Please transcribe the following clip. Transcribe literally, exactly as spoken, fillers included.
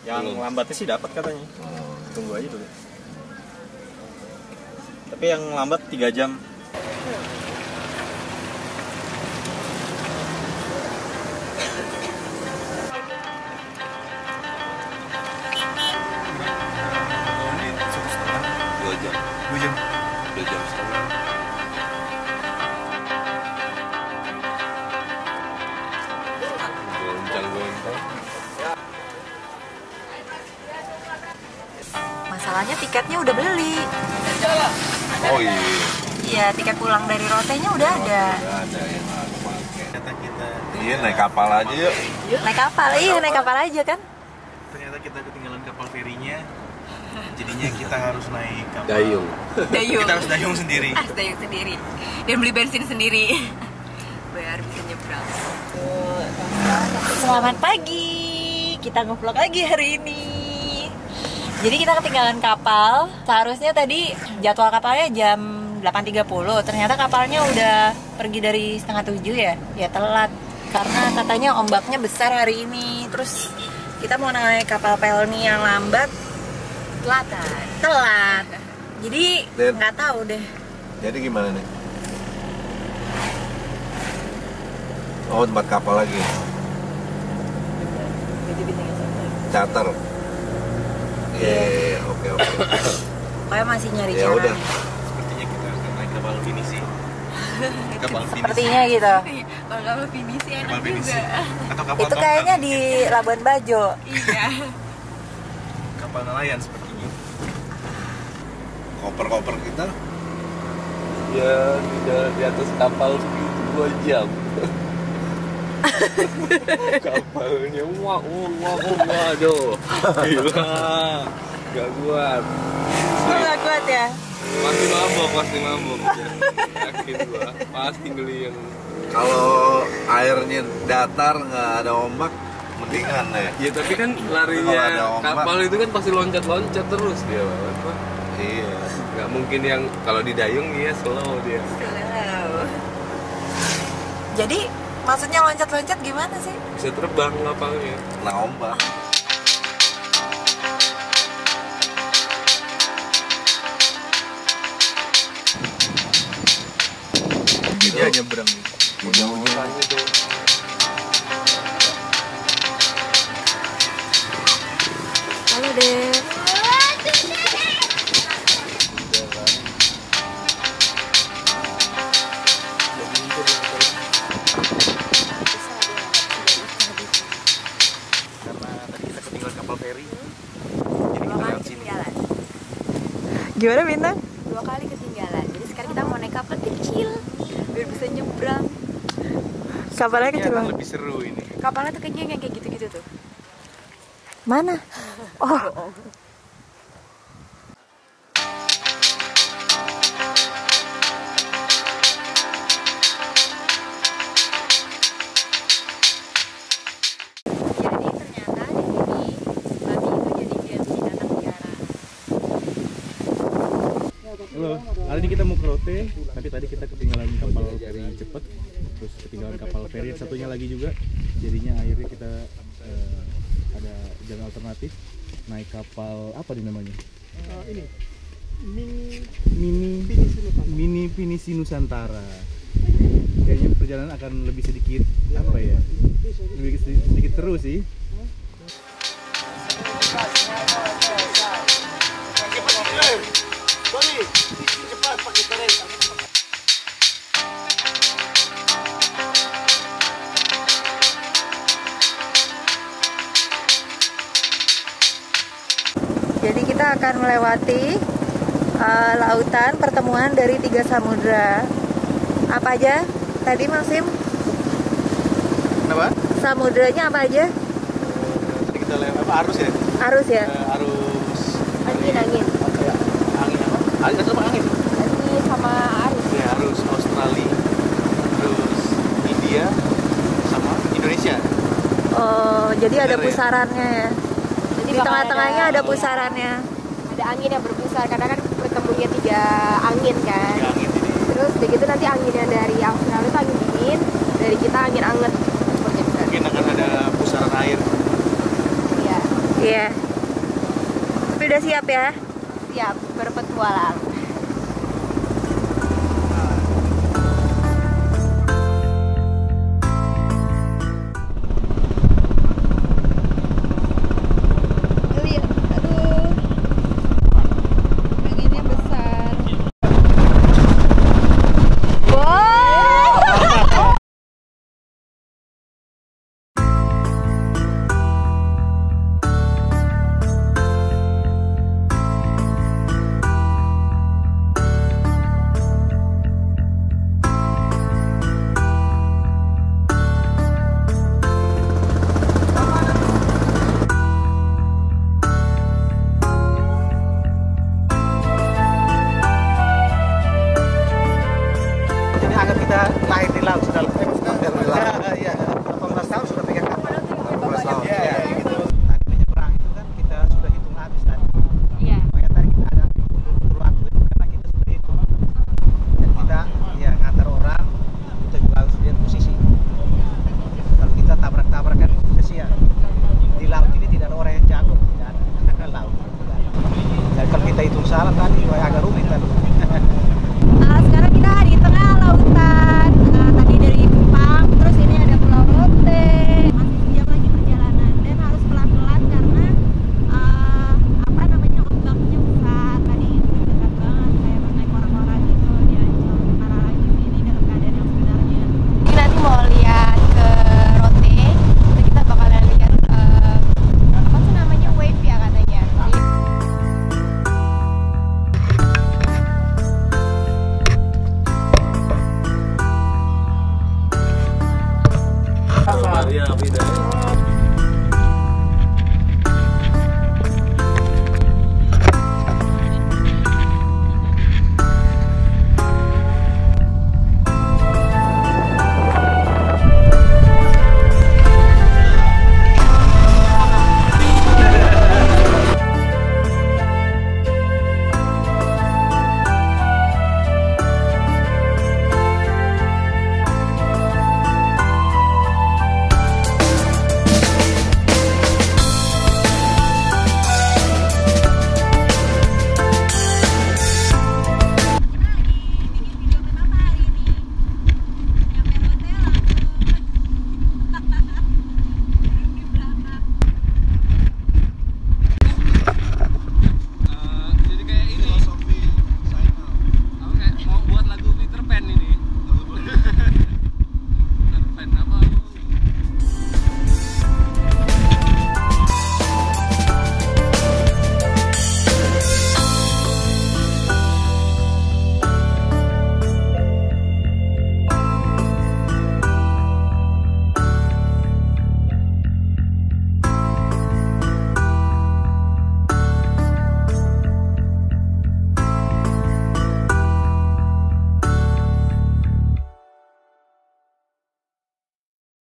Yang Belum. lambatnya sih dapat katanya. Oh. Tunggu aja dulu. Tapi yang lambat tiga jam. Dua jam. Dua jam. Dua jam setengah. Goncang-goncang. Masalahnya tiketnya udah beli. Oh iya. Iya, tiket pulang dari Rotenya udah ada. Udah ada yang aku pakai. Ternyata kita Iya, naik kapal aja yuk. Naik kapal, iya naik kapal aja kan. ternyata kita ketinggalan kapal ferinya. Jadinya kita harus naik kapal. Dayung. Dayung. Kita harus dayung sendiri. Ah, dayung sendiri. Dan beli bensin sendiri. Biar bisa nyebrang. Selamat pagi. Kita nge-vlog lagi hari ini. Jadi kita ketinggalan kapal. Seharusnya tadi jadwal kapalnya jam delapan tiga puluh. Ternyata kapalnya udah pergi dari setengah tujuh ya. Ya telat. Karena katanya ombaknya besar hari ini. Terus kita mau naik kapal Pelni yang lambat. Telatan. Telat. Jadi Dan- nggak tahu deh. Jadi gimana nih? Oh, tempat kapal lagi. Charter. Iya, iya, oke oke. Pokoknya masih nyari Ya cara. udah. Sepertinya kita akan naik kapal finisi. Kapal finisi. Sepertinya gitu. Kalau kapal pinisi enak Kapal finisi. juga. Atau kapal Itu tongkang. kayaknya di Labuan Bajo. Iya. Kapal nelayan sepertinya. Koper-koper kita. Ya di, di atas kapal segitu dua jam. Kapalnya wah wah wah wah aduh gila gak kuat Oh, nggak kuat ya? pasti mabok pasti mabok ya. Yakin gua pasti ngeliang. Kalau airnya datar nggak ada ombak, mendingan ya. Ya tapi kan Kalau ada larinya ombak. kapal itu kan pasti loncat-loncat terus dia apa? Iya. Nggak mungkin yang kalau di dayung dia slow dia. Jadi maksudnya loncat-loncat gimana sih? Bisa terbang kapalnya. Kena ombak. Dia nyebrang. Ujung-ujung itu. Halo deh. Karena tadi kita ketinggalan kapal feri. Jadi kita Dua kali lewat sini. ketinggalan. Gimana Bintang? Dua kali ketinggalan. Jadi sekarang kita mau naik kapal kecil biar bisa nyebrang. Kapalnya Ini kecil akan banget. lebih seru ini. Kapalnya tuh kayaknya yang kayak gitu-gitu tuh. Mana? Oh, Jadi ternyata di sini babi itu jadi biar binatang liar. Halo, hari ini kita mau ke Rote, tapi tadi kita ketinggalan kapal feri cepet, terus ketinggalan kapal feri satunya lagi juga, jadinya akhirnya kita eh, ada jalan alternatif naik kapal apa nih namanya? ini mini mini mini Pinisi Nusantara. Kayaknya perjalanan akan lebih sedikit apa ya? Lebih sedikit, sedikit seru sih. jadi kita akan melewati uh, lautan pertemuan dari tiga samudra. Apa aja? Tadi Maksim, Kenapa? samudranya apa aja? Tadi kita lewat apa arus ya? Arus ya? Eh, arus Angin angin. apa ya? Angin apa? Angin atau apa angin? Angin sama arus. Ya, arus Australia, terus India, sama Indonesia. Oh, jadi ada Bener ya? pusarannya ya? Nanti Di bakal tengah-tengahnya ada pusarannya. ada angin yang berpusar karena kan bertemunya tiga angin kan. Ya, angin ini. Terus begitu nanti angin yang dari Australia itu angin dingin, dari kita angin anget. Seperti itu. Mungkin akan ada pusaran air. Iya. Iya. Tapi udah siap ya? Siap berpetualang.